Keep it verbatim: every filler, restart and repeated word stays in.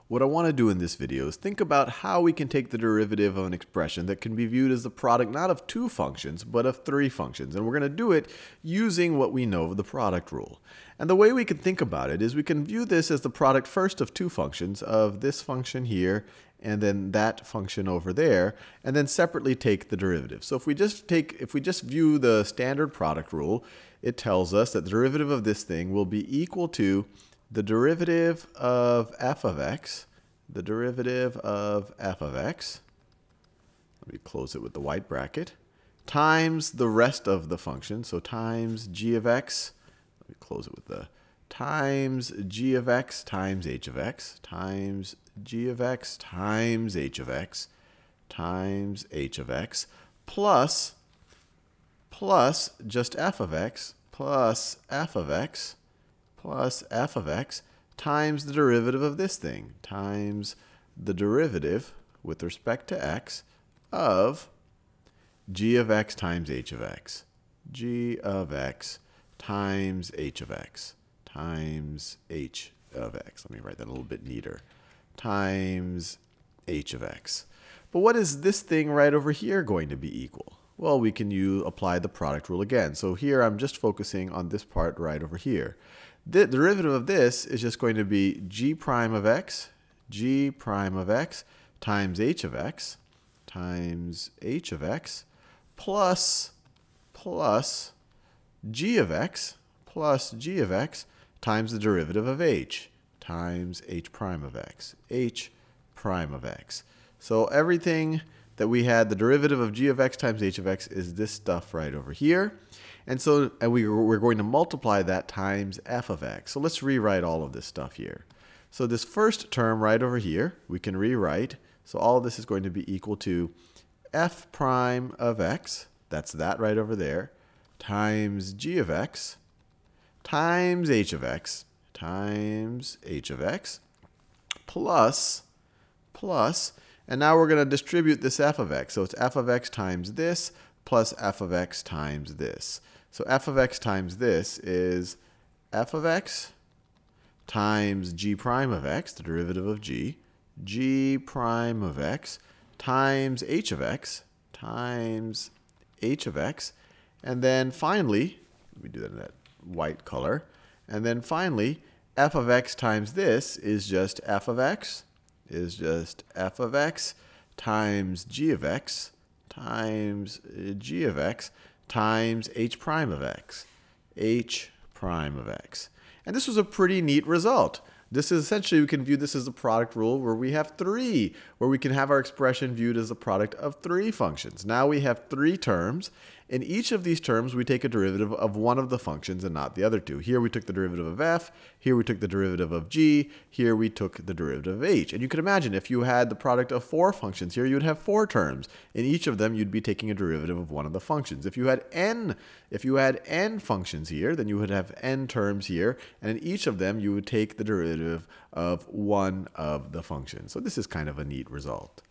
What I want to do in this video is think about how we can take the derivative of an expression that can be viewed as the product not of two functions, but of three functions. And we're going to do it using what we know of the product rule. And the way we can think about it is we can view this as the product first of two functions, of this function here and then that function over there, and then separately take the derivative. So if we just take, if we just view the standard product rule, it tells us that the derivative of this thing will be equal to the derivative of f of x, the derivative of f of x, let me close it with the white bracket, times the rest of the function, so times g of x, let me close it with the, times g of x times h of x, times g of x times h of x, times h of x, plus, plus just f of x, plus f of x, plus f of x times the derivative of this thing, times the derivative with respect to x of g of x times h of x, g of x times h of x, times h of x. Let me write that a little bit neater, times h of x. But what is this thing right over here going to be equal? Well, we can use, apply the product rule again. So here I'm just focusing on this part right over here. The derivative of this is just going to be g prime of x, g prime of x times h of x, times h of x, plus, plus g of x, plus g of x times the derivative of h, times h prime of x, h prime of x. So everything that we had, the derivative of g of x times h of x is this stuff right over here. And so and we, we're going to multiply that times f of x. So let's rewrite all of this stuff here. So this first term right over here, we can rewrite. So all of this is going to be equal to f prime of x, that's that right over there, times g of x, times h of x, times h of x, plus, plus, and now we're going to distribute this f of x. So it's f of x times this plus f of x times this. So f of x times this is f of x times g prime of x, the derivative of g, g prime of x times h of x times h of x. And then finally, let me do that in that white color. And then finally, f of x times this is just f of x, is just f of x times g of x times g of x times h prime of x, h prime of x. And this was a pretty neat result. This is essentially, we can view this as a product rule where we have three, where we can have our expression viewed as the product of three functions. Now we have three terms. In each of these terms, we take a derivative of one of the functions and not the other two. Here we took the derivative of f, here we took the derivative of g, here we took the derivative of h. And you can imagine if you had the product of four functions here, you would have four terms. In each of them, you'd be taking a derivative of one of the functions. If you had n, if you had n functions here, then you would have n terms here, and in each of them, you would take the derivative of one of the functions. So this is kind of a neat result.